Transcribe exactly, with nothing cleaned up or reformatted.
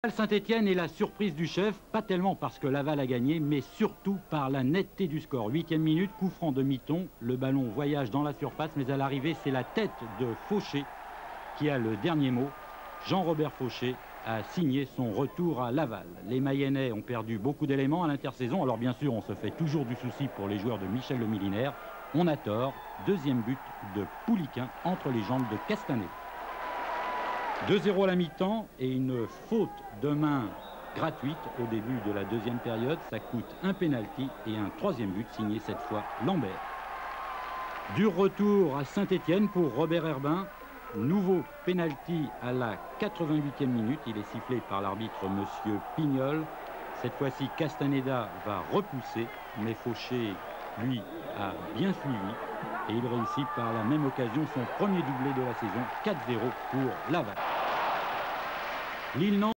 Saint-Étienne est la surprise du chef, pas tellement parce que Laval a gagné, mais surtout par la netteté du score. Huitième minute, coup franc de Miton, le ballon voyage dans la surface, mais à l'arrivée, c'est la tête de Fauché qui a le dernier mot. Jean-Robert Fauché a signé son retour à Laval. Les Mayennais ont perdu beaucoup d'éléments à l'intersaison, alors bien sûr, on se fait toujours du souci pour les joueurs de Michel Le Millinaire. On a tort, deuxième but de Pouliquin entre les jambes de Castanet. deux zéro à la mi-temps et une faute de main gratuite au début de la deuxième période. Ça coûte un pénalty et un troisième but signé cette fois Lambert. Dur retour à Saint-Étienne pour Robert Herbin. Nouveau pénalty à la quatre-vingt-huitième minute. Il est sifflé par l'arbitre Monsieur Pignol. Cette fois-ci, Castaneda va repousser, mais Fauché, lui, a bien suivi. Et il réussit par la même occasion son premier doublé de la saison, quatre zéro pour Laval. Lille